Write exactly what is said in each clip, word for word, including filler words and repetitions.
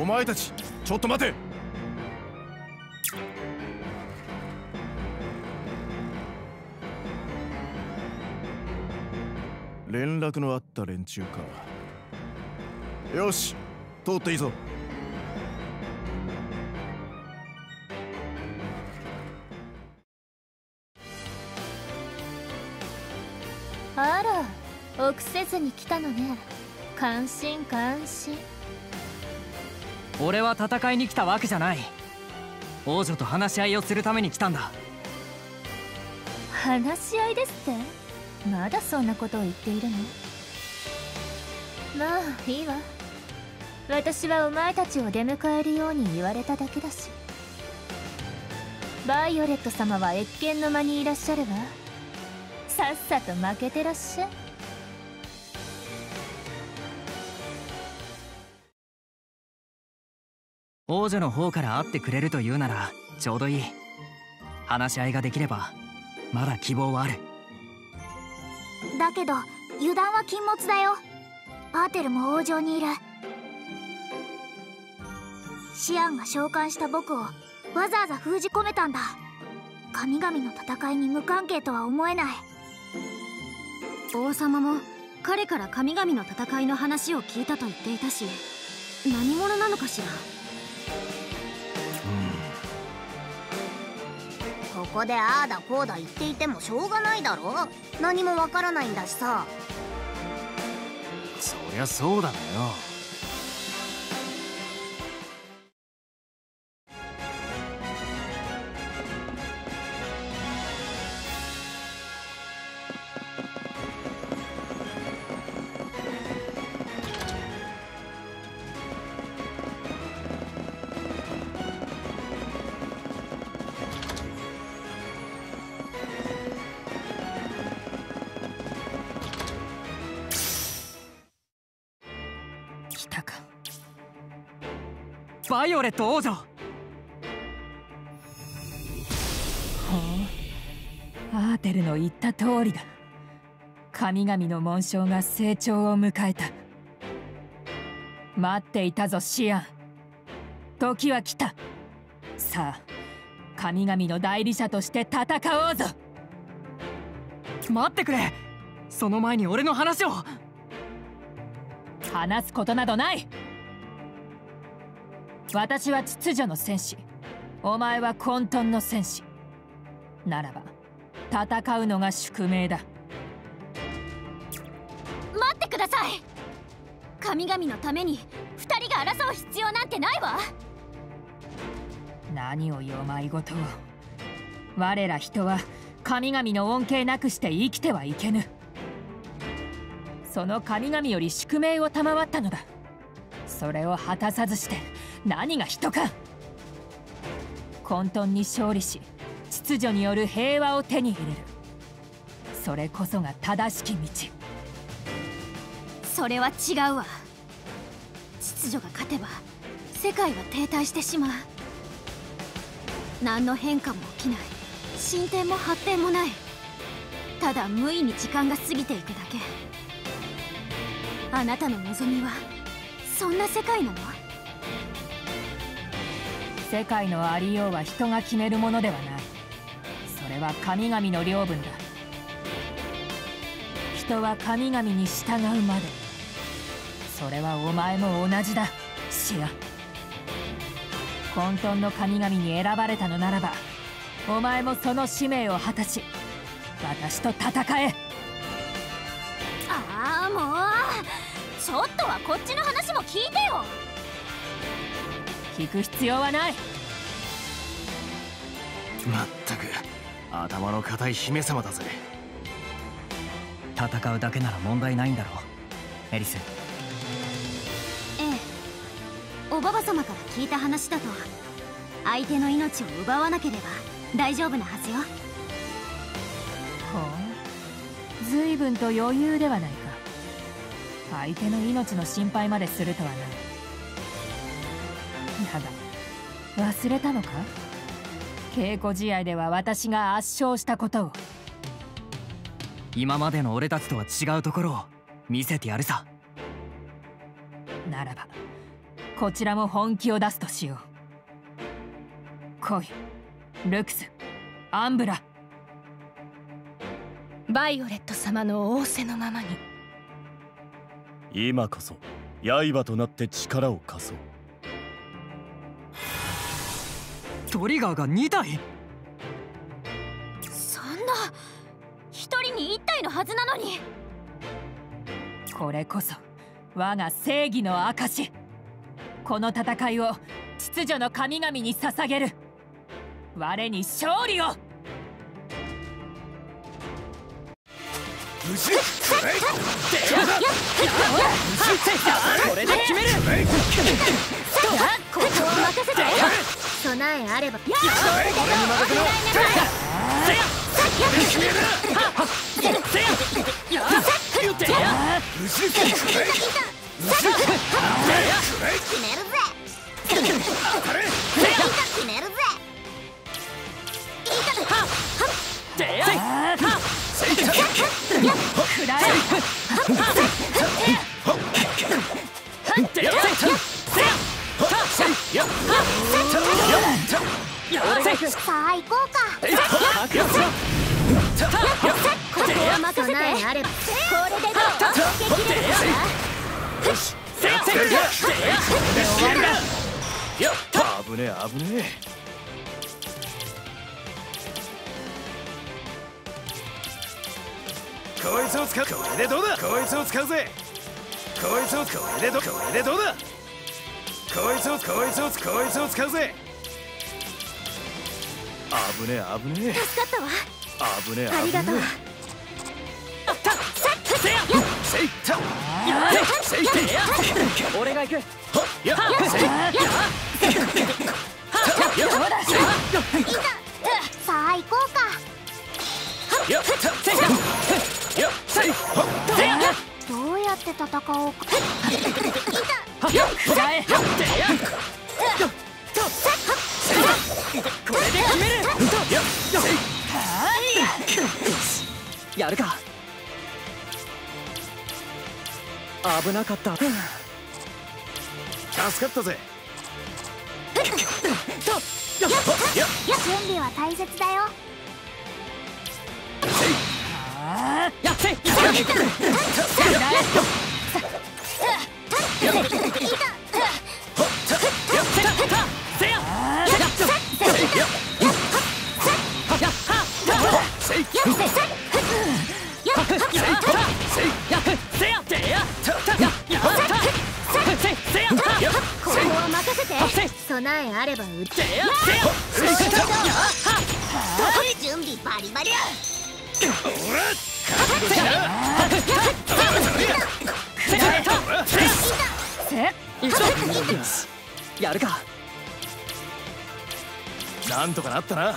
お前たちちょっと待て。連絡のあった連中か。よし、通っていいぞ。 あら、臆せずに来たのね。感心感心。 俺は戦いに来たわけじゃない。王女と話し合いをするために来たんだ。 話し合いですって？まだそんなことを言っているの？まあいいわ。私はお前たちを出迎えるように言われただけだし。バイオレット様は謁見の間にいらっしゃるわ。さっさと負けてらっしゃい。 王女の方から会ってくれるというならちょうどいい。話し合いができればまだ希望はある。 だけど油断は禁物だよ。アーテルも王城にいる。シアンが召喚した僕をわざわざ封じ込めたんだ。神々の戦いに無関係とは思えない。 王様も彼から神々の戦いの話を聞いたと言っていたし、何者なのかしら。 ここでああだこうだ言っていてもしょうがないだろ。何もわからないんだしさ。 そりゃそうだよ。来たか、バイオレット王女。ほう、アーテルの言った通りだ。神々の紋章が成長を迎えた。待っていたぞシアン。時は来た。さあ神々の代理者として戦おうぞ。 待ってくれ。その前に俺の話を。 話すことなどない。私は秩序の戦士、お前は混沌の戦士。ならば戦うのが宿命だ。 待ってください。神々のために二人が争う必要なんてないわ。 何をよまいごとを。我ら人は神々の恩恵なくして生きてはいけぬ。その神々より宿命を賜ったのだ。それを果たさずして何が人か。混沌に勝利し秩序による平和を手に入れる。それこそが正しき道。 それは違うわ。秩序が勝てば世界は停滞してしまう。何の変化も起きない。進展も発展もない。ただ無意に時間が過ぎていくだけ。あなたの望みはそんな世界なの？ 世界のありようは人が決めるものではない。それは神々の領分だ。人は神々に従うまで。それはお前も同じだシアン。混沌の神々に選ばれたのならばお前もその使命を果たし私と戦え。 ああもうちょっとはこっちの話も聞いてよ。 聞く必要はない。 まったく頭の固い姫様だぜ。 戦うだけなら問題ないんだろうエリス。 ええ、おばば様から聞いた話だと相手の命を奪わなければ大丈夫なはずよ。 ほう、随分と余裕ではないか。相手の命の心配までするとはな。だが忘れたのか。稽古試合では私が圧勝したことを。 今までの俺たちとは違うところを見せてやるさ。 ならばこちらも本気を出すとしよう。来い、ルクス、アンブラ。 バイオレット様の仰せのままに。 今こそ刃となって力を貸そう。 トリガーがにたい。 そんな一人に一体のはずなのに。 これこそ我が正義の証。この戦いを秩序の神々に捧げる。我に勝利を。 無事これで決める。 ここを任せて。備えあれば。やっ決めるぜ。決めるぜ。さあ行こうか。ここを任せて。備えあれば。これでどう？攻撃力だ。よし。 危ねえ危ねえ。こいつを使う。これでどうだ。こいつを使うぜ。こいつをこれでどこれでどうだ。こいつをこいつをこいつを使うぜ。危ねえ危ねえ。 助かったわ。 危ねえ危ねえ。 ありがとう。 俺が行く。 さあ行こうか。どうやって戦おうか。 これで決める。やるか。危なかった。 助かったぜ。 準備は大切だよ。 やっせい。 ここは任せて。備えあれば撃て。準備バリバリ。 やるか。 なんとかなったな。 あ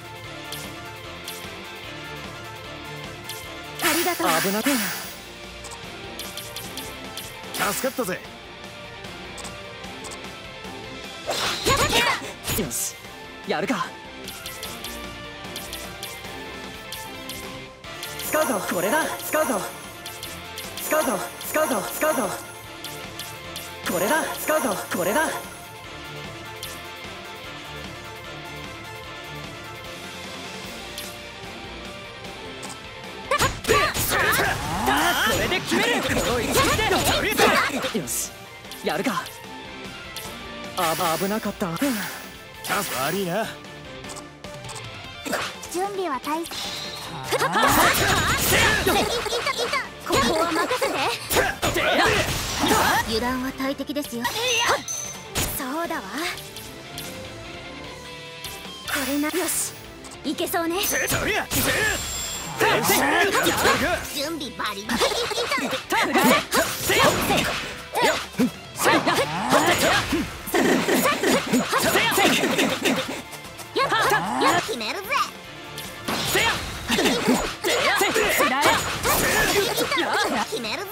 りがとう。 危なく。 助かったぜ。 よし、やるか。使うぞ。これだ。使うぞ。使うぞ。使うぞ。使うぞ。これだ。使うぞ。これだ。これで決める。この一撃で。よし、やるか。あ、危なかった。 悪いな。 準備は大切。ここは任せて。油断は大敵ですよ。そうだわ。これな。よし、いけそうね。準備バリバリ。決めるぜ。決めるぜ。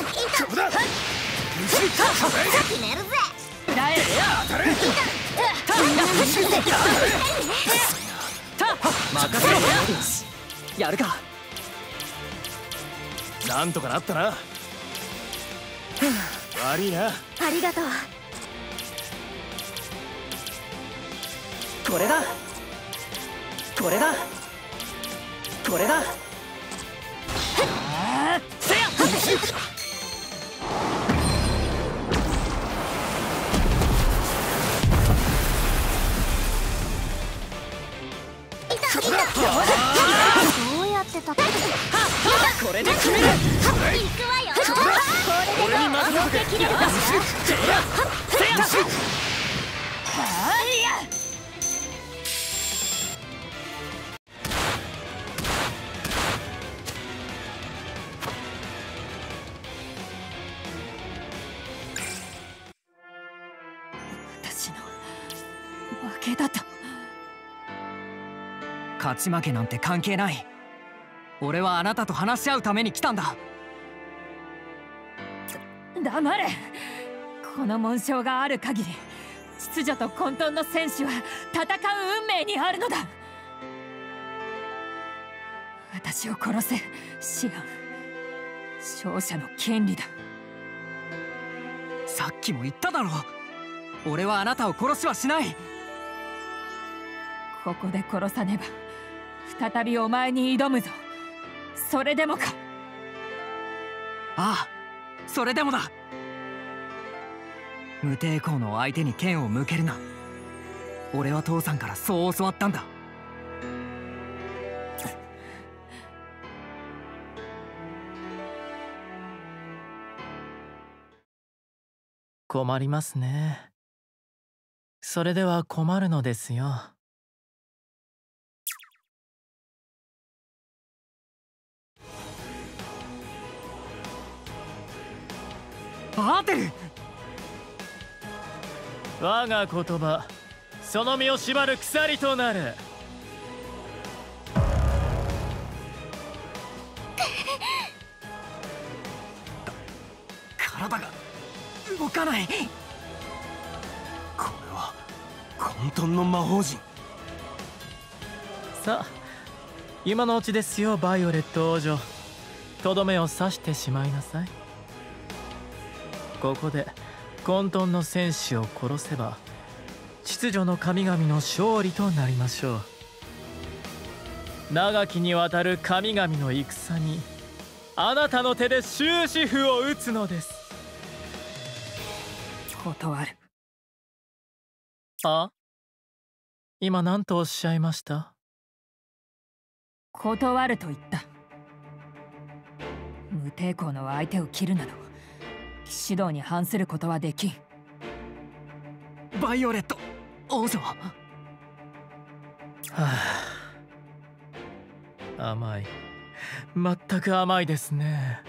決めるぜ。 任せろ。やるか。 なんとかなったな。悪いな。 ありがとう。 これだこれだこれだ。せやどうやってたっけ。 これで決める。 行くわよ。これでどう溶けきれるかしら。 私の負けだと。 勝ち負けなんて関係ない。俺はあなたと話し合うために来たんだ。 黙れ。この紋章がある限り秩序と混沌の戦士は戦う運命にあるのだ。私を殺せシアン。勝者の権利だ。 さっきも言っただろ。俺はあなたを殺しはしない。 ここで殺さねば再びお前に挑むぞ。それでもか。 ああ、それでもだ。無抵抗の相手に剣を向けるな。俺は父さんからそう教わったんだ。 困りますね。それでは困るのですよ。 アーテル。 我が言葉、その身を縛る鎖となる。 体が動かない。 これは混沌の魔法陣。 さあ、今のうちですよ、バイオレット王女。とどめを刺してしまいなさい。ここで混沌の戦士を殺せば秩序の神々の勝利となりましょう。長きにわたる神々の戦にあなたの手で終止符を打つのです。 断る。 あ、今何とおっしゃいました？ 断ると言った。無抵抗の相手を切るなど騎士道に反することはできん。 バイオレット王女。はあ、甘い。全く甘いですね。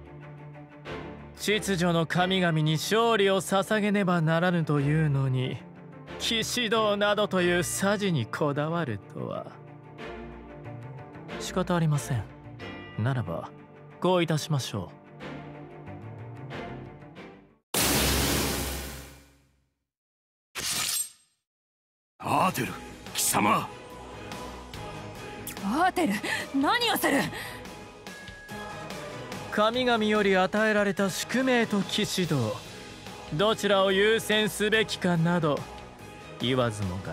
秩序の神々に勝利を捧げねばならぬというのに、騎士道などというさじにこだわるとは。仕方ありません。ならばこういたしましょう。 アーテル貴様。 アーテル、何をする。 神々より与えられた宿命と騎士道、どちらを優先すべきかなど言わずもが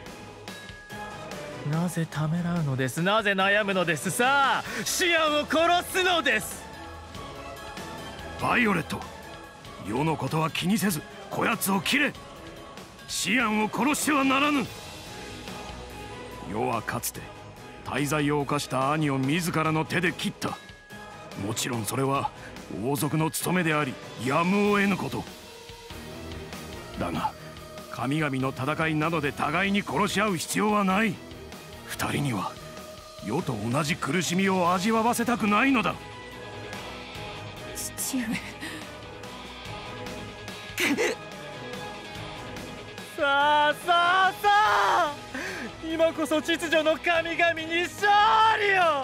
な。なぜためらうのです。なぜ悩むのです。さあシアンを殺すのです。 バイオレット、世のことは気にせずこやつを切れ。シアンを殺してはならぬ。世はかつて大罪を犯した兄を自らの手で切った。もちろんそれは王族の務めでありやむを得ぬこと。だが神々の戦いなどで互いに殺し合う必要はない。二人には世と同じ苦しみを味わわせたくないのだ。 父上。 さあさあさあ、今こそ秩序の神々に勝利を。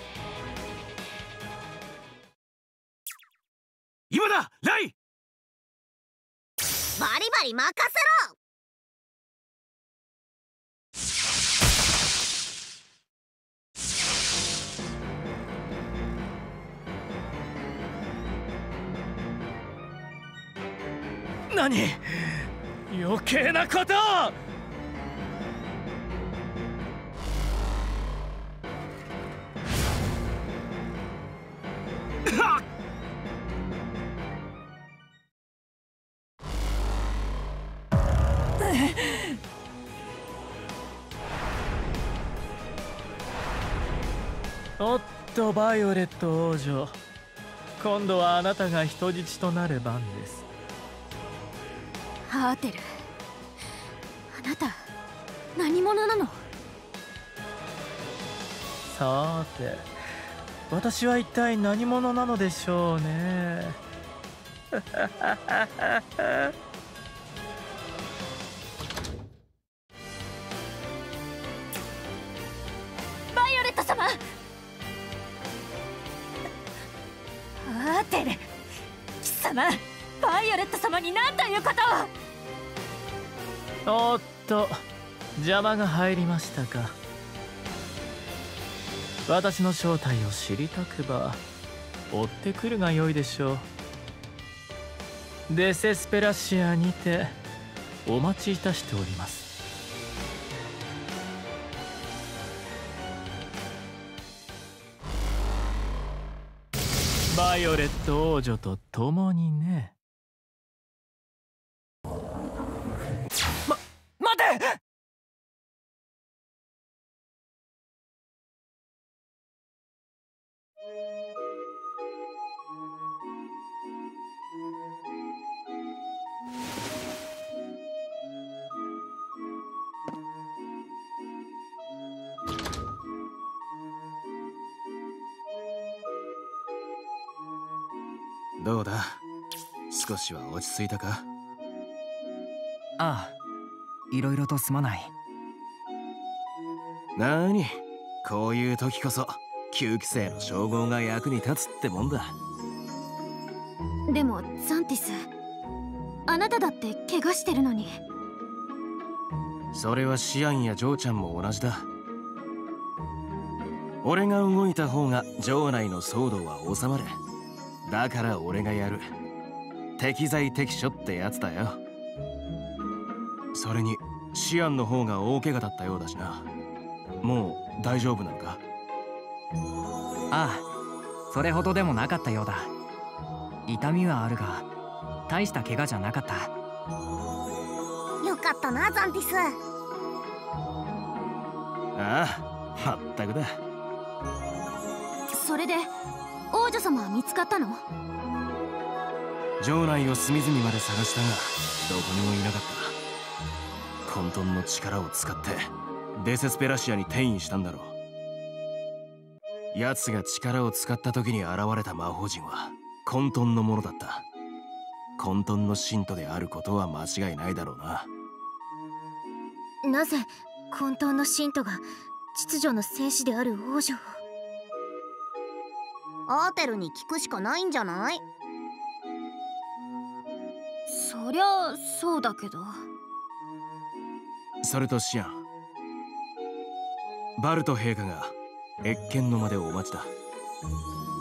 今だライ。 バリバリ任せろ。 何余計なことを。おっとバイオレット王女、今度はあなたが人質となる番です。 ハーテル、あなた何者なの？ さて、私は一体何者なのでしょうね。 バイオレット様。ハーテル、貴様バイオレット様に何ということを。 おっと、邪魔が入りましたか。私の正体を知りたくば追ってくるがよいでしょう。デセスペラシアにてお待ちいたしております。バイオレット王女と共にね。ま、待て！ どうだ、少しは落ち着いたか？ ああ、いろいろとすまない。 なーに、こういう時こそきゅうき生の称号が役に立つってもんだ。 でもザンティス、あなただって怪我してるのに。 それはシアンやジョーちゃんも同じだ。俺が動いた方が城内の騒動は収まる。だから俺がやる。適材適所ってやつだよ。それにシアンの方が大怪我だったようだしな。もう大丈夫なのか？ ああ、それほどでもなかったようだ。痛みはあるが大した怪我じゃなかった。 よかったな、ザンティス。 ああ、まったくだ。 それで王女様は見つかったの？ 城内を隅々まで探したがどこにもいなかった。混沌の力を使ってデセスペラシアに転移したんだろう。奴が力を使った時に現れた魔法陣は混沌のものだった。混沌の信徒であることは間違いないだろうな。 なぜ混沌の信徒が秩序の戦士である王女を？アーテルに聞くしかないんじゃない？ そりゃそうだけど。 それとシアン、バルト陛下が謁見の間でお待ちだ。